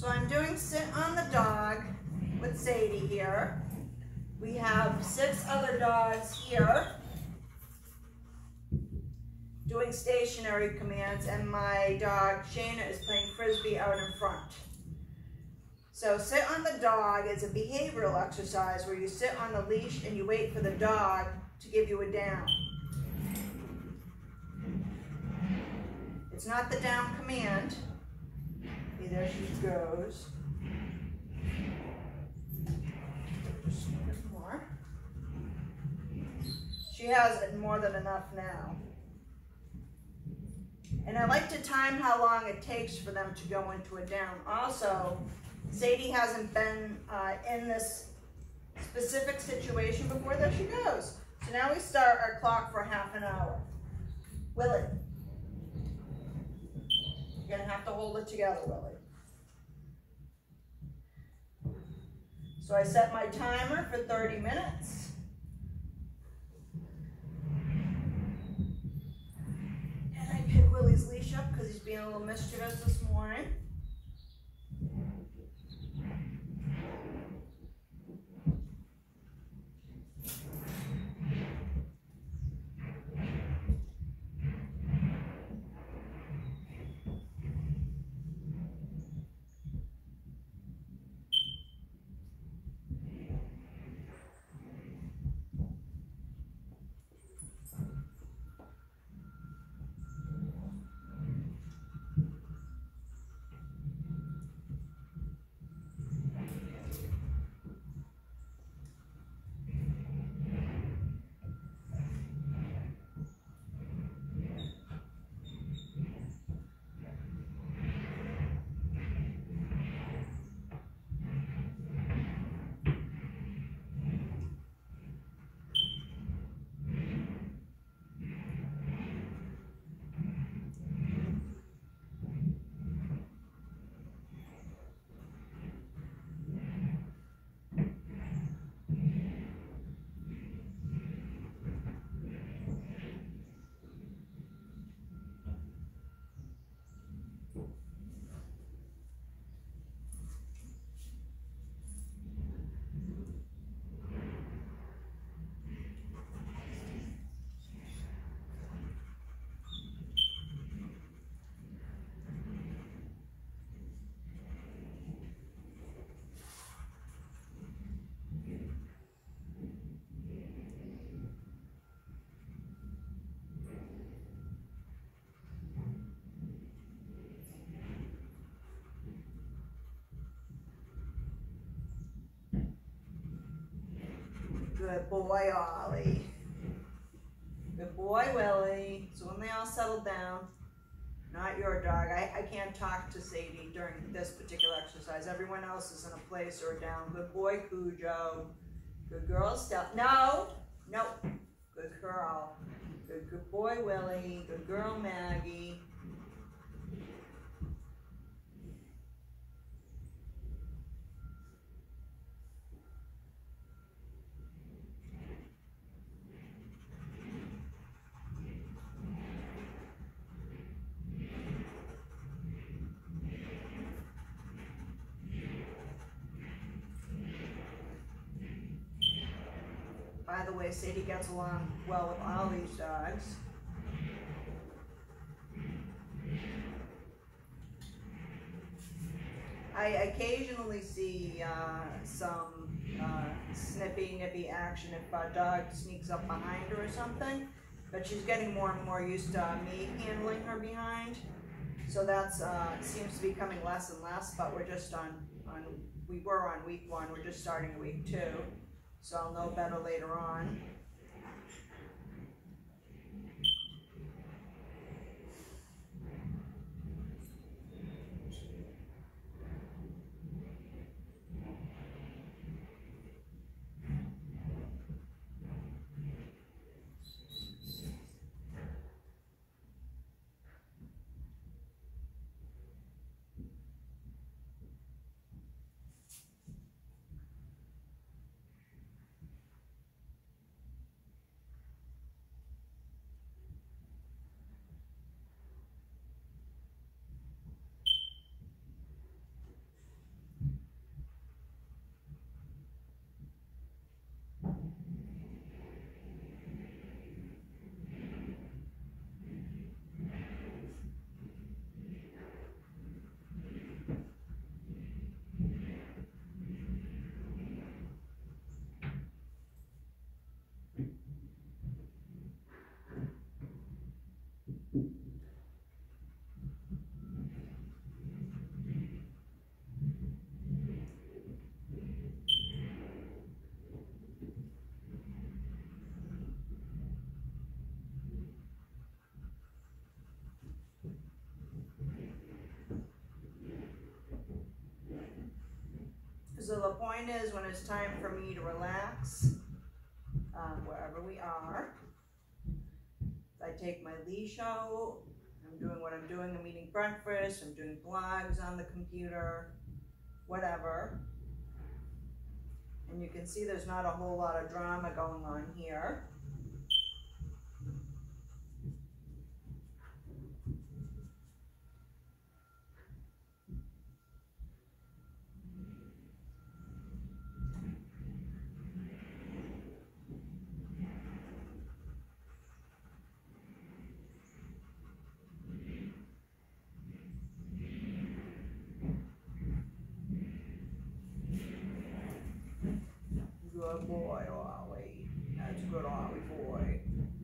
So I'm doing sit on the dog with Sadie here. We have 6 other dogs here doing stationary commands, and my dog Shayna is playing frisbee out in front. So sit on the dog is a behavioral exercise where you sit on the leash and you wait for the dog to give you a down. It's not the down command. Okay, there she goes. Just a bit more. She has more than enough now. And I like to time how long it takes for them to go into a down. Also, Sadie hasn't been in this specific situation before. There she goes. So now we start our clock for half an hour. Willie. You're gonna have to hold it together, Willie. So I set my timer for 30 minutes. And I pick Willie's leash up because he's being a little mischievous this morning. Good boy, Ollie. Good boy, Willie. So when they all settle down, not your dog. I can't talk to Sadie during this particular exercise. Everyone else is in a place or down. Good boy, Cujo. Good girl, Steph. No, no. Good girl. Good boy, Willie. Good girl, Maggie. By the way, Sadie gets along well with all these dogs. I occasionally see some snippy, nippy action if a dog sneaks up behind her or something, but she's getting more and more used to me handling her behind. So that's seems to be coming less and less, but we're just we were on week 1, we're just starting week 2. So I'll know better later on. So the point is, when it's time for me to relax, wherever we are, I take my leash out, I'm doing what I'm doing, I'm eating breakfast, I'm doing blogs on the computer, whatever. And you can see there's not a whole lot of drama going on here. Good boy, Ollie. That's a good Ollie boy.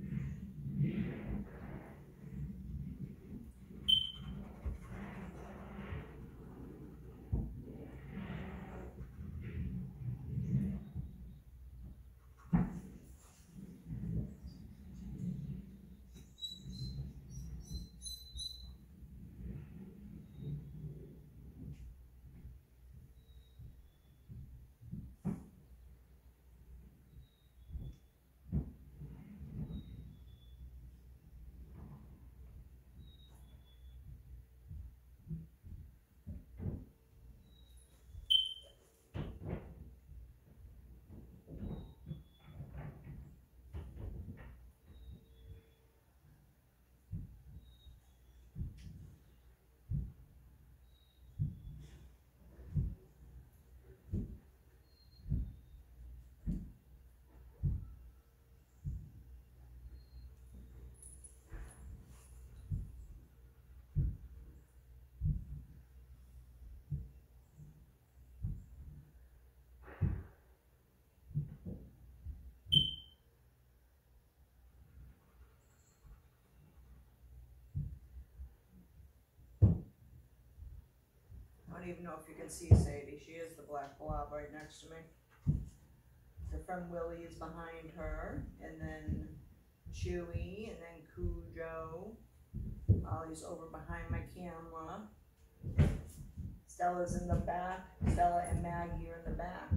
I don't even know if you can see Sadie. She is the black blob right next to me. Her friend Willie is behind her, and then Chewy, and then Cujo. Ollie's over behind my camera. Stella's in the back. Stella and Maggie are in the back.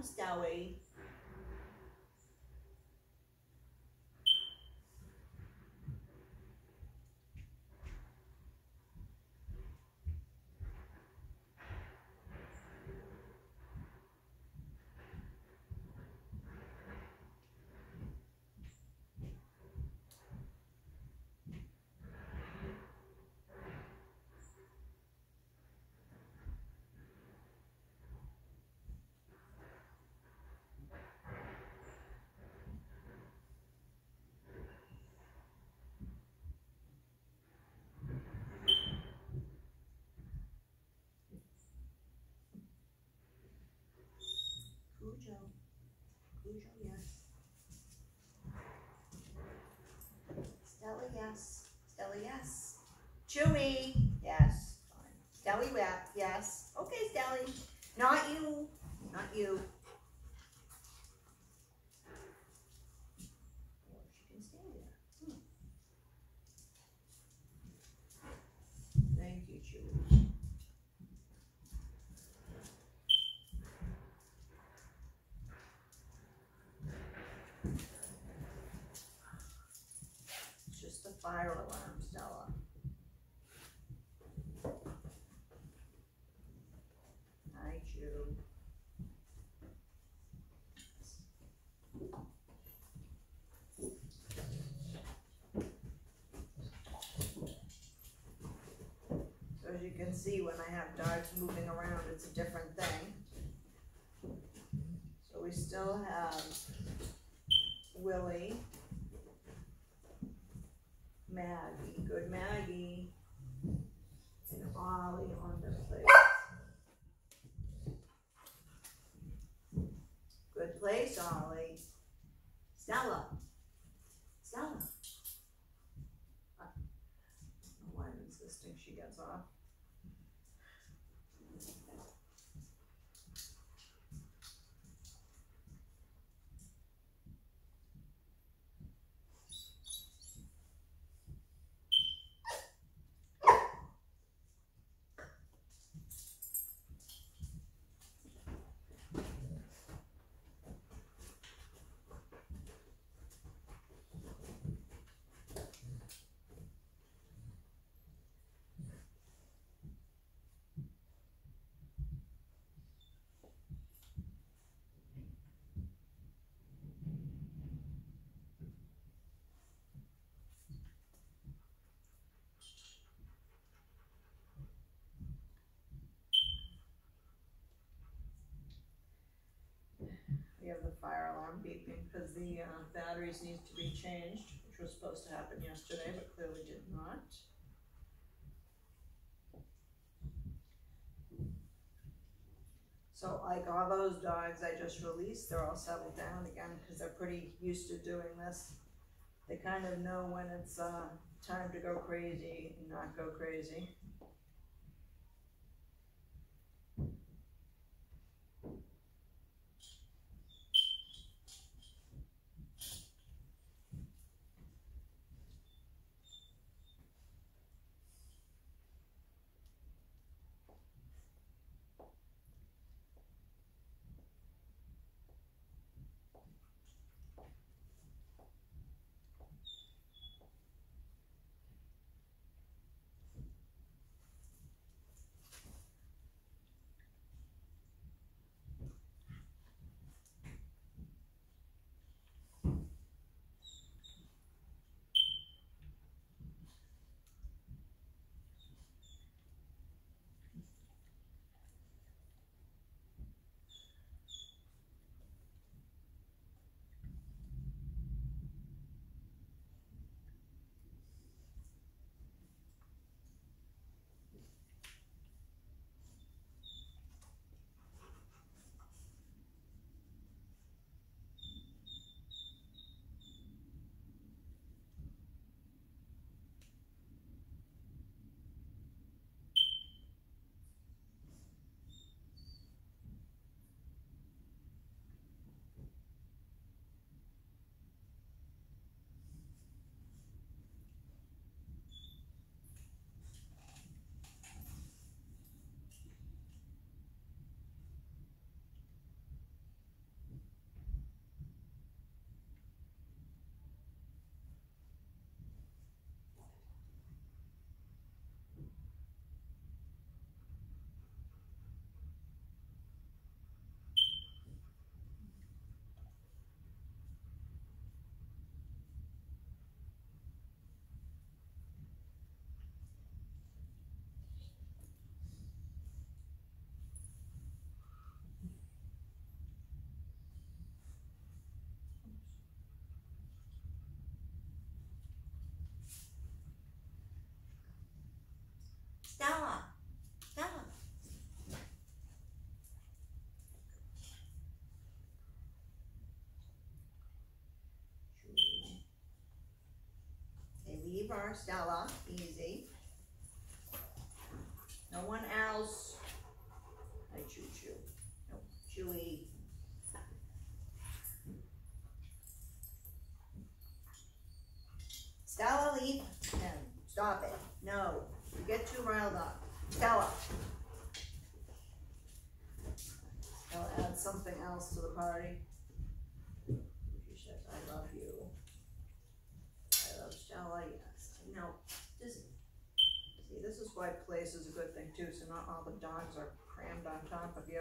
Stewie. Cujo. Cujo, yes. Stella, yes. Stella, yes. Chewy, yes. Fine. Stelly, yes. Okay, Stelly. Not you. Not you. Oh, she can stay there. Thank you, Chewy. It's just the fire alarm, Stella. Hi, Chew. So as you can see, when I have dogs moving around, it's a different thing. So we still have Willie, Maggie, good Maggie, and Ollie on the place. Good place, Ollie. Stella. Stella. I don't know why I'm insisting she gets off. We have the fire alarm beeping because the batteries need to be changed, which was supposed to happen yesterday, but clearly did not. So like all those dogs I just released, they're all settled down again because they're pretty used to doing this. They kind of know when it's time to go crazy and not go crazy. her. Stella, easy. No one else. Hi, Choo-Choo. No, Chewy. Stella, leave him. Stop it. No, you get too riled up. Stella. Stella adds something else to the party. She says, I love you. I love Stella, yes. You know, just, see, this is why place is a good thing too, so not all the dogs are crammed on top of you.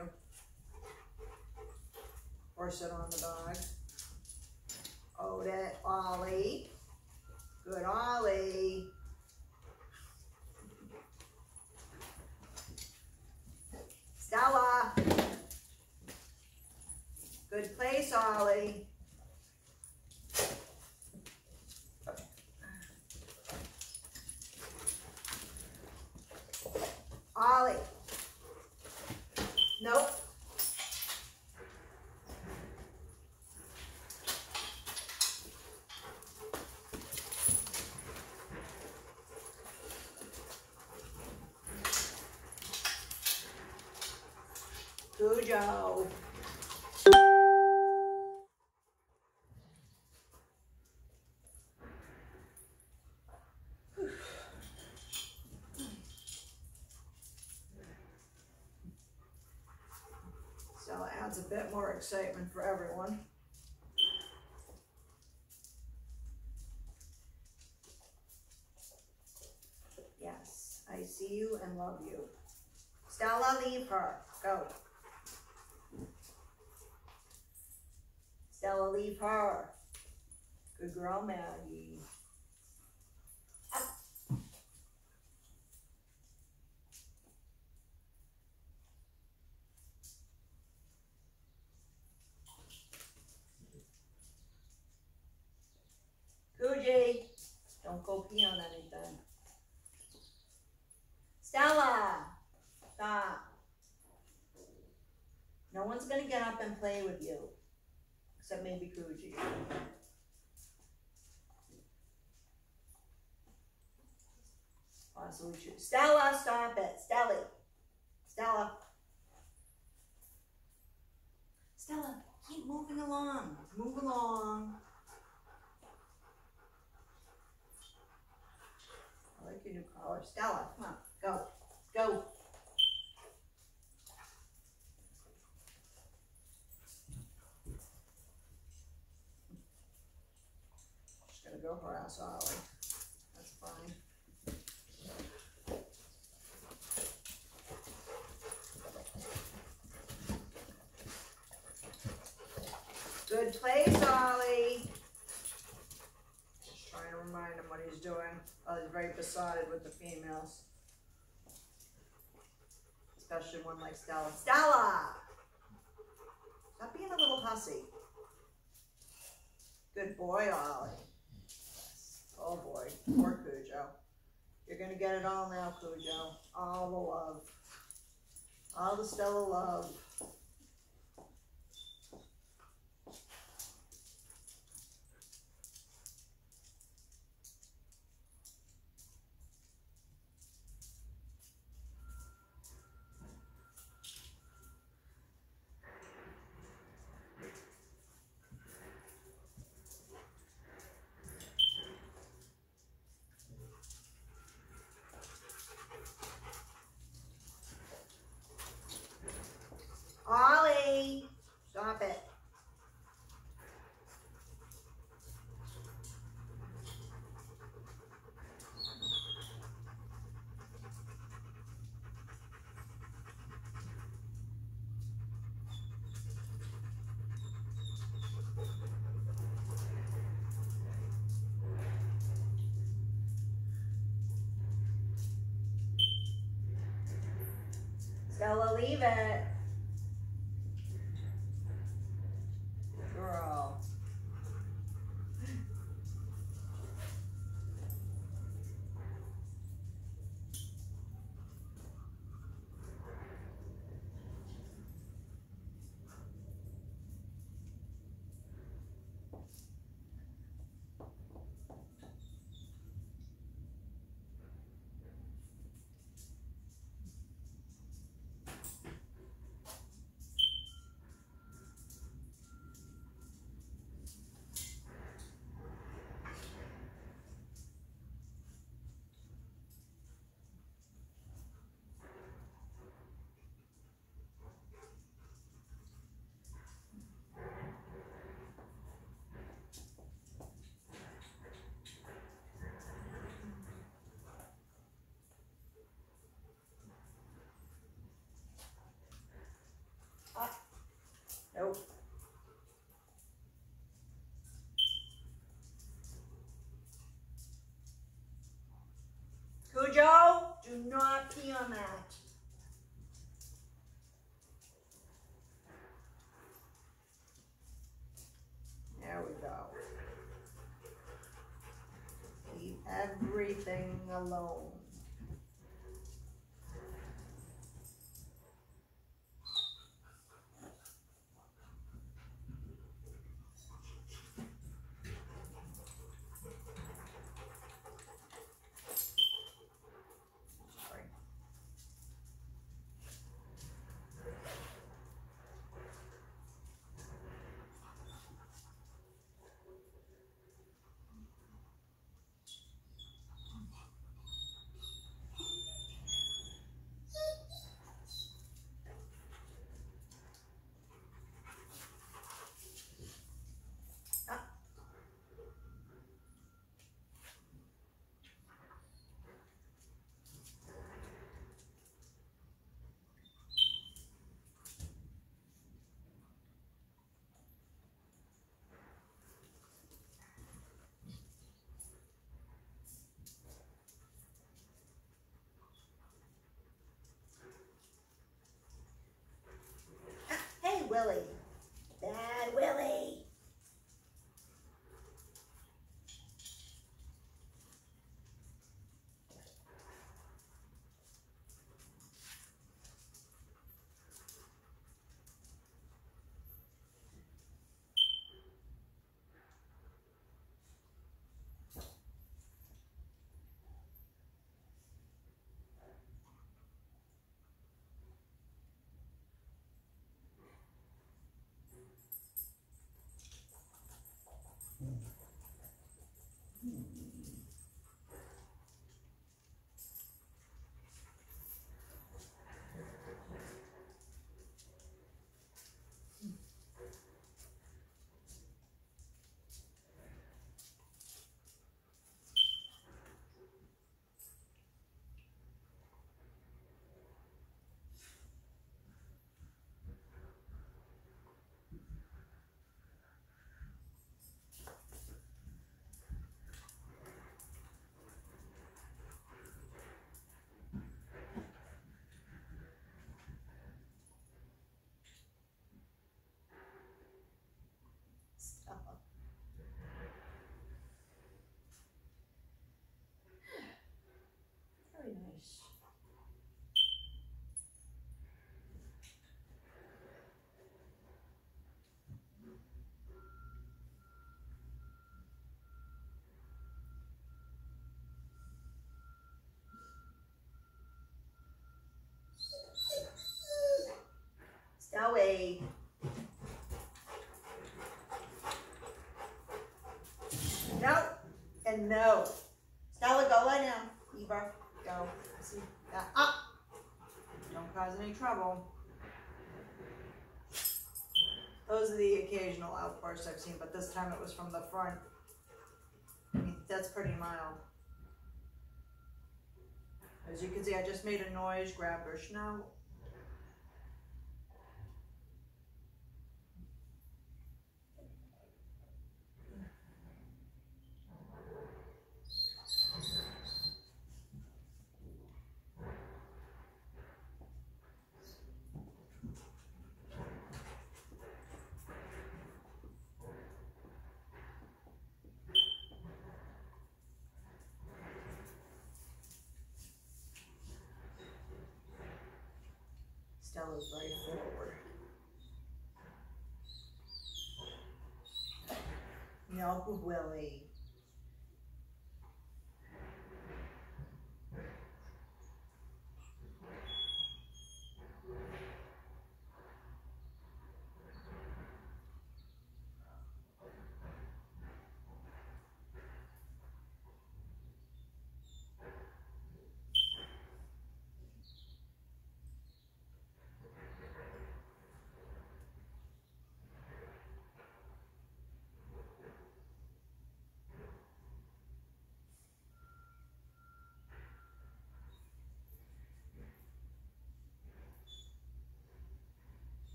Or sit on the dog. Odette, Ollie. Good Ollie. Stella. Good place, Ollie. Ollie. Nope. Cujo. So it adds a bit more excitement for everyone. Yes, I see you and love you. Stella, leave her. Go. Stella, leave her. Good girl, Maggie. Up. Coogie, don't go pee on anything. Stella, stop. No one's gonna get up and play with you, except maybe Coogie. Possibly true. Stella, stop it. Stella. Stella. Stella, keep moving along. Move along. I like your new collar. Stella, come on. Go. Go. Just gonna go harass Ollie. That's fine. Good place, Ollie. Just trying to remind him what he's doing. Oh, he's very besotted with the females. Especially one like Stella. Stella! Stop being a little hussy. Good boy, Ollie. Yes. Oh boy, poor Cujo. You're gonna get it all now, Cujo. All the love. All the Stella love. Ollie, stop it. Stella, leave it. Girl. everything alone. Sorry. Hey, Willie. Bad Willie. Stella. Very nice. Stella. No. And no. Stella, go lie down. Eva, go. See that? Up. Don't cause any trouble. Those are the occasional outbursts I've seen, but this time it was from the front. I mean, that's pretty mild. As you can see, I just made a noise, grabbed her snout. Stella's very forward. No, Willie.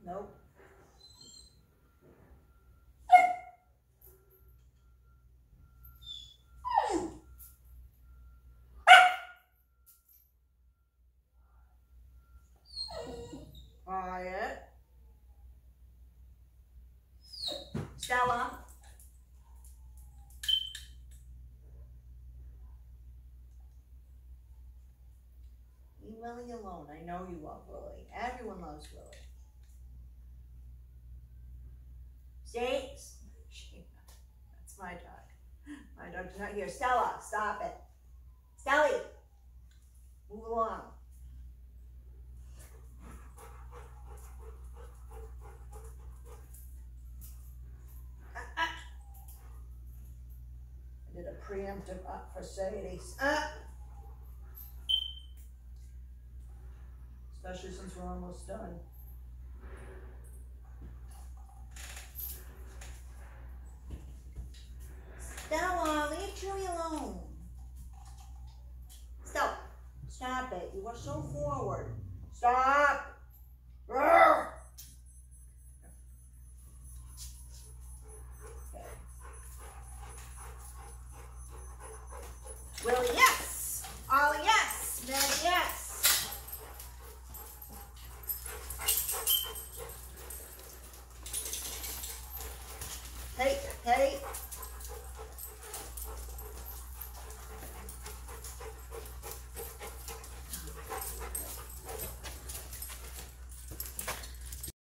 Nope. Quiet. Stella. Leave Willie alone. I know you love Willie. Everyone loves Willie. Stay. That's my dog. My dog's not here. Stella, stop it. Stelly, move along. I did a preemptive up for Sadie. Especially since we're almost done. Stella, leave Chewy alone. Stella, stop it. You are so forward. Stop. Okay. Willie, yes. Ollie, yes. Meg, yes. Hey, hey.